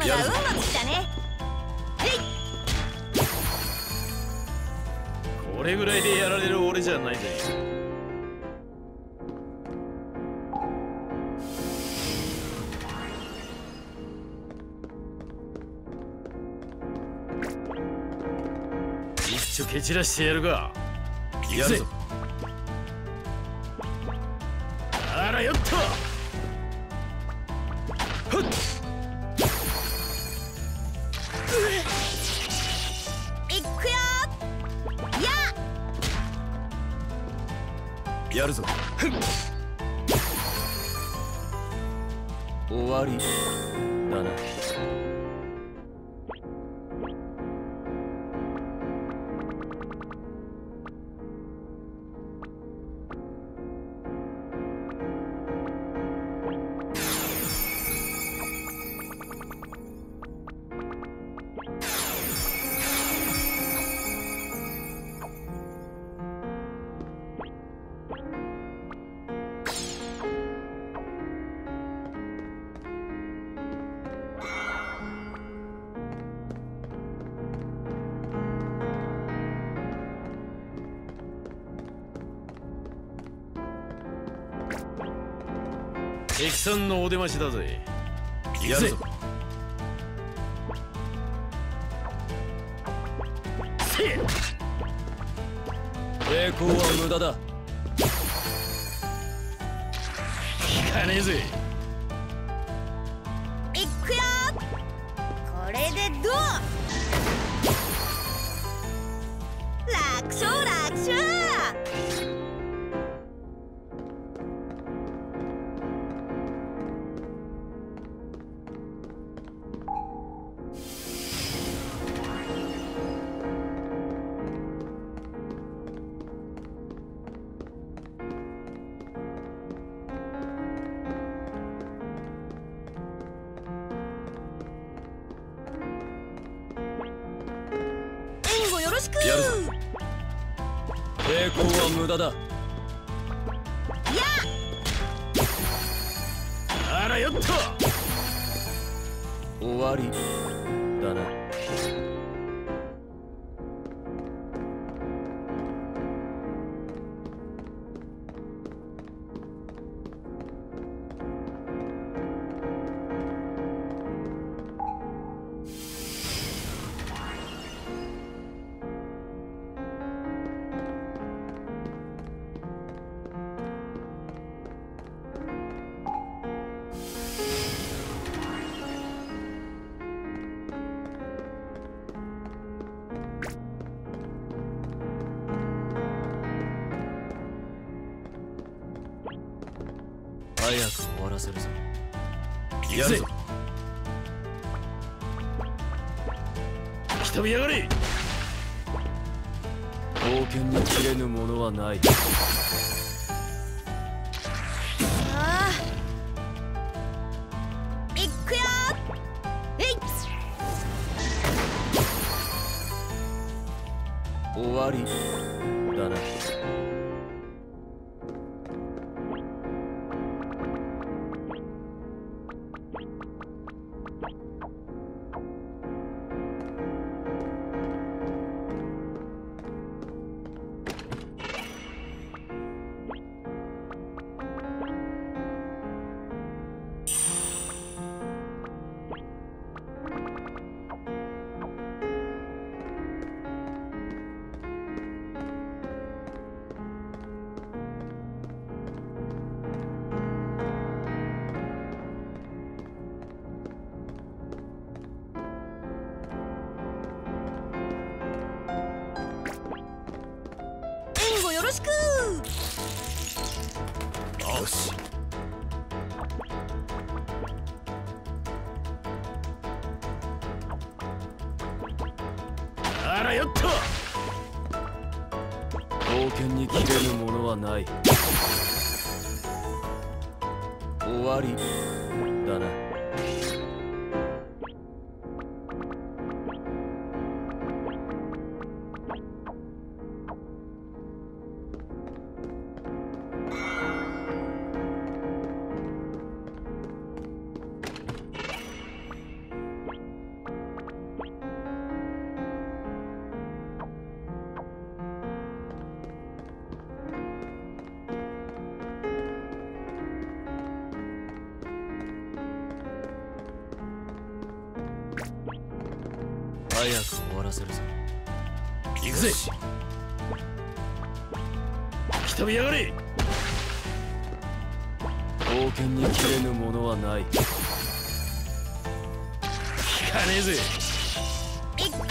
ムがうんのつだね。 これぐらいでやられる俺じゃないぜ。一丁蹴散らしてやるか。やるぞ。あらよっと。ふっ。 いくよ。 やるぞ。終わりだな。敵さんのお出ましだぜ。やるぞ。抵抗は無駄だ。効かねえぜ。 いくよ。これでどう。楽勝楽勝。 やるぞ。抵抗は無駄だ。やあらよっと。終わりだな。早く終わらせるぞ。やるぞ。来たびやがれ。冒険に切れぬものはない。 いくよ。 終わりだな。 よろしく。 よし。あらよっと。冒険に切れぬものはない。終わりだな。 早く終わらせるぞ。 行くぜ。来たびやがれ。 冒険に切れぬものはない。 聞かねえぜ。 いくよ。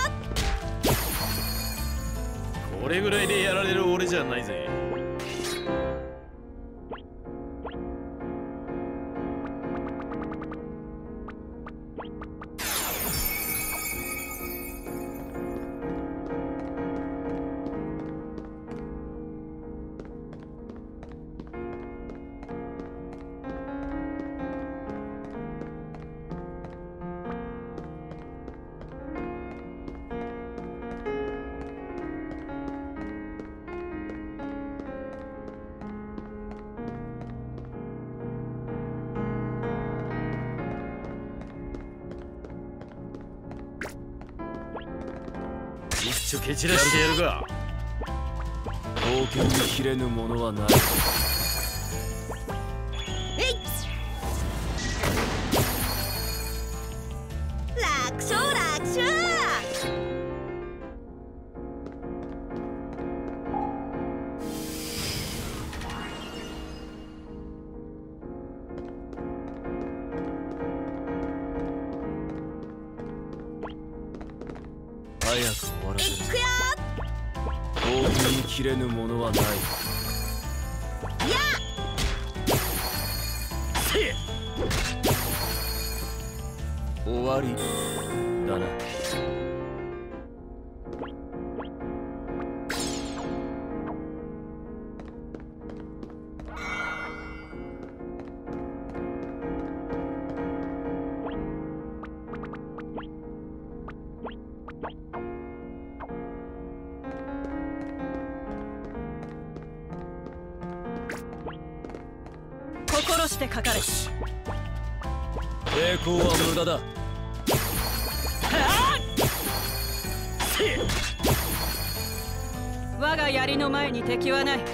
これぐらいでやられる俺じゃないぜ。一丁蹴散らしてやるか。 冒険に切れぬものはない。 楽勝楽勝。 早く終わらせるぞ。 いくよ。 冒険に切れぬものはない。 やせえ。 終わりだな。 心してかかれ。 抵抗は無駄だ。 我が槍の前に敵はない。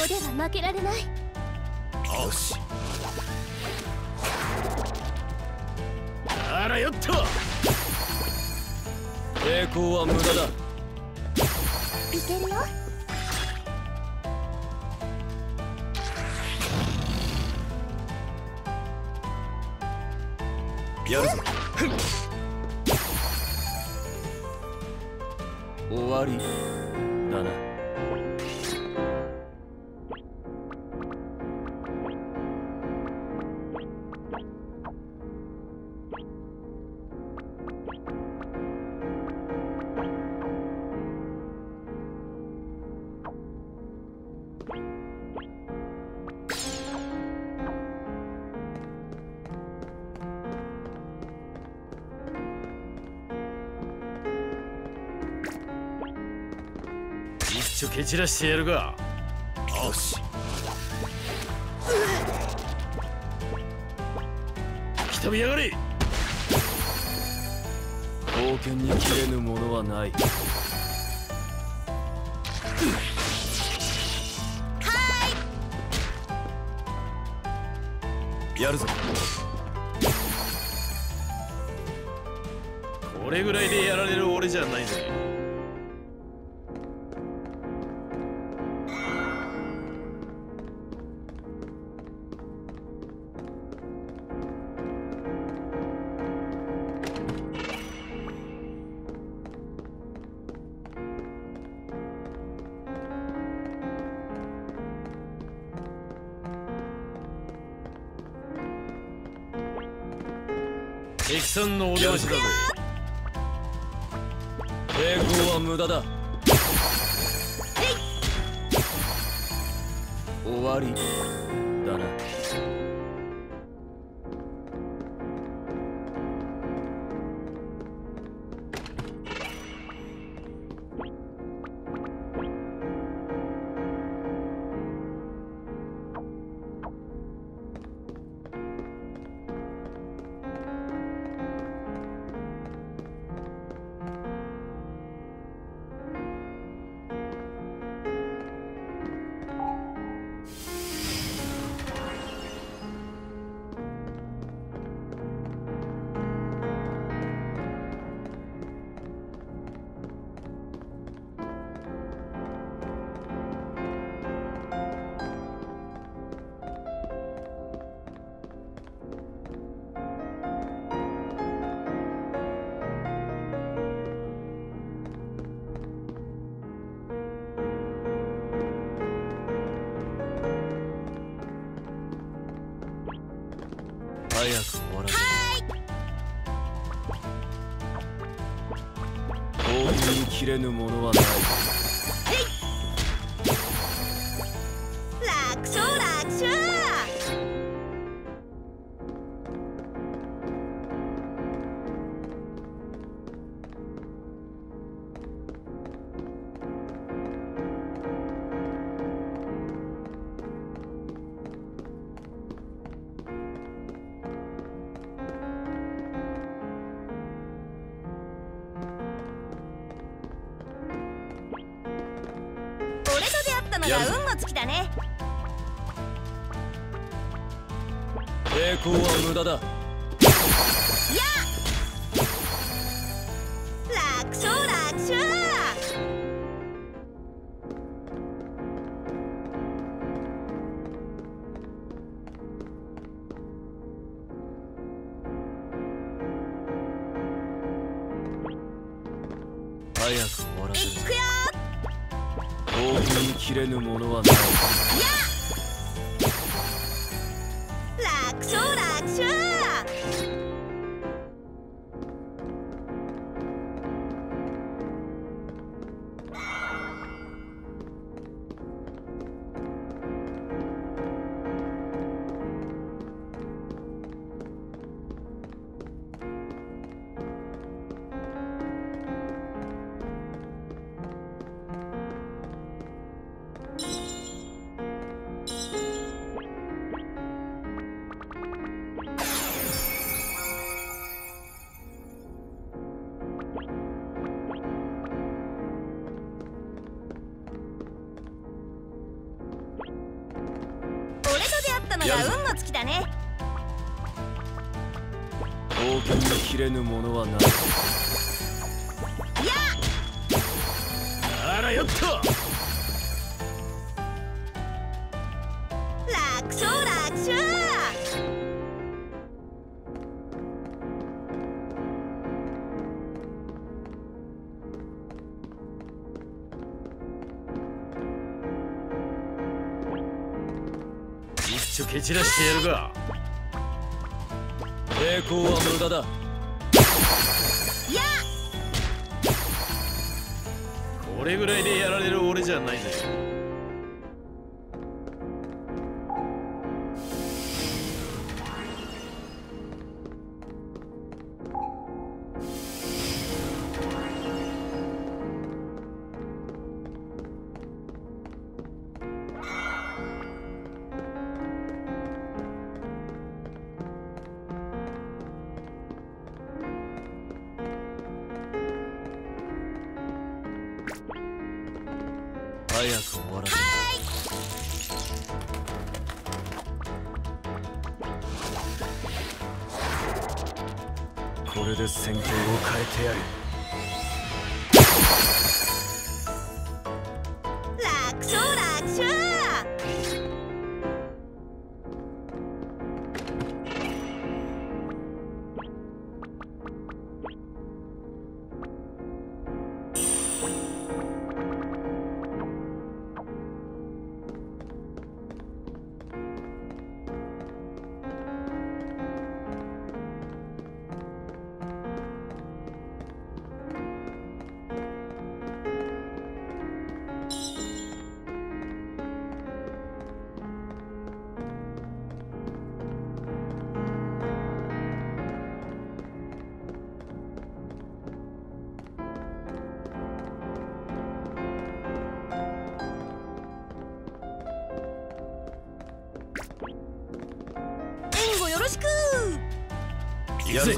こでは負けられない。 よし。あらよっと。 抵抗は無駄だ。 いけるよ。 やるぞ。終わりだな。 一丁蹴散らしてやるか。よし。来たびやがれ。 冒険に切れぬものはない。やるぞ。 これぐらいでやられる俺じゃないぜ。敵さんのお出ましだぜ。 抵抗は無駄だ。終わりだな。早く終わらせる。冒険に切れぬものはない。 楽勝楽勝。俺と出会ったのが運の尽きだね。 抵抗は無駄だ。 楽勝楽勝。 早く終わらせる。 いくよ。 冒険に切れぬものはない。 楽勝楽勝。 のが運の尽きだね。 冒険に切れぬものはない。 いやあらよっと。 楽勝楽勝。 一丁蹴散らしてやるか。 抵抗は無駄だ。 いやこれぐらいでやられる俺じゃないぜ。 早く終わらせろ。これで戦況を変えてやる。 楽勝楽勝。援護よろしく。 行くぜ。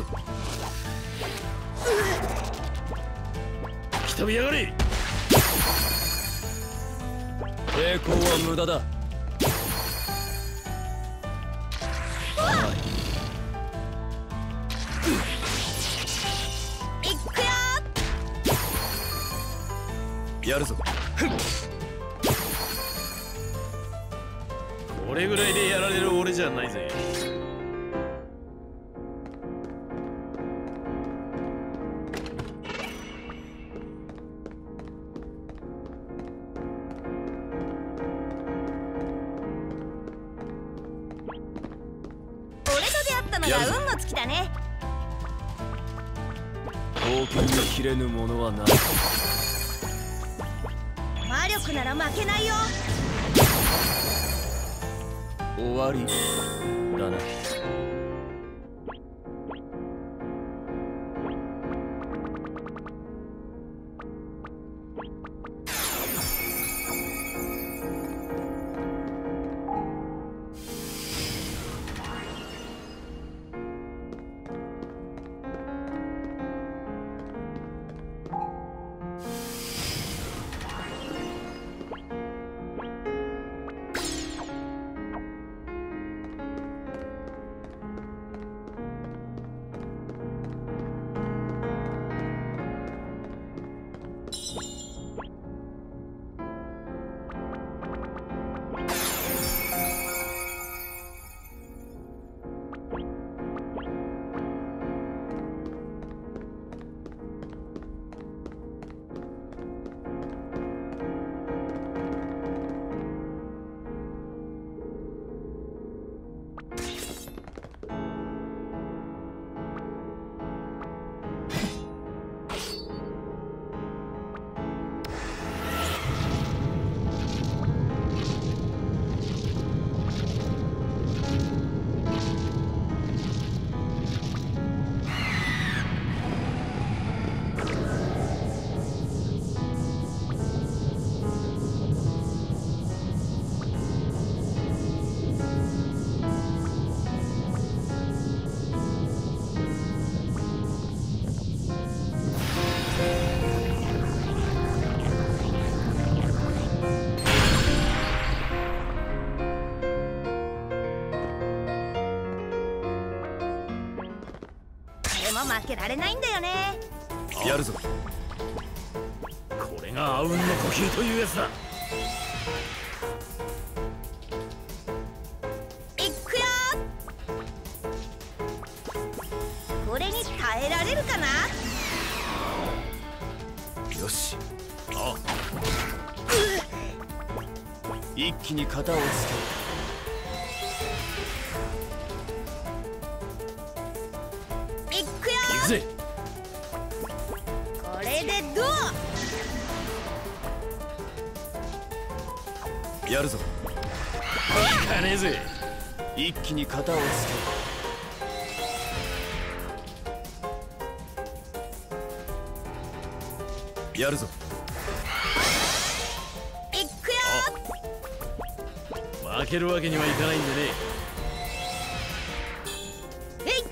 来たびやがれ。 抵抗は無駄だ。 いくよ。 やるぞ。 これぐらいでやられる俺じゃないぜ。 俺と出会ったのが運の尽きだね。 冒険に切れぬものはない。 魔力なら負けないよ。 終わりだな。 も負けられないんだよね。 やるぞ。 これが阿吽の呼吸というやつだ。 いくよ。これに耐えられるかな。 よし、 あ、 一気に型をついくよ。 行くぜ。 これでどう。 ける。やるぞ。 行かねえぜ。 一気に型をつける。やるぞ。 いくよ。 負けるわけにはいかないんでね。 えい。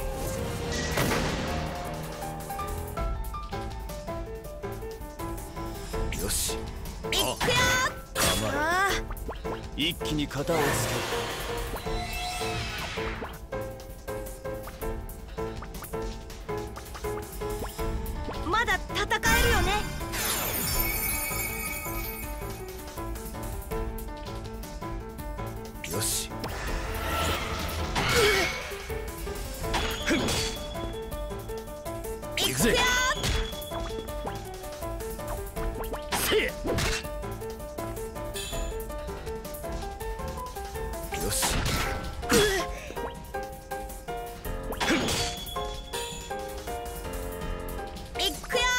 よし、 いくよ。 まあ一気に型をつあ、まだ戦えるよね。 ける。よし、 行くぜ。せえ。 よし、 いくよ。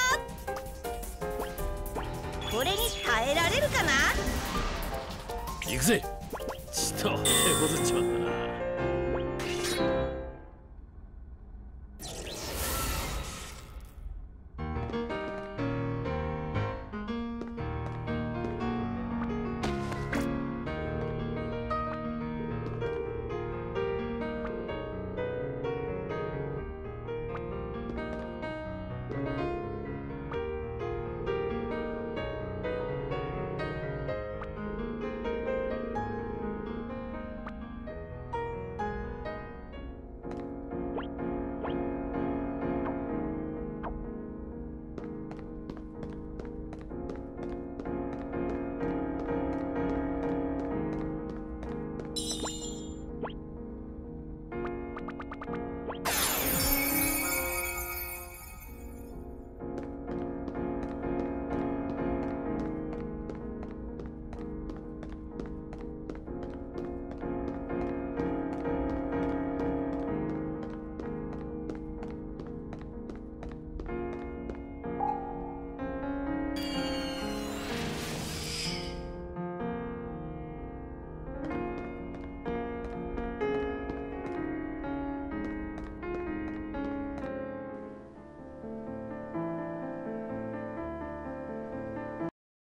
これに耐えられるかな。 行くぜ。ちと手こずっちまったな。